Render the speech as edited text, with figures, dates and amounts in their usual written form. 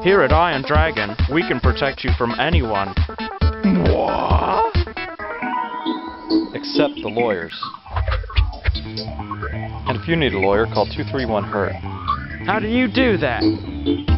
Here at Iron Dragon, we can protect you from anyone. What? Except the lawyers. And if you need a lawyer, call 231-HURT. How do you do that?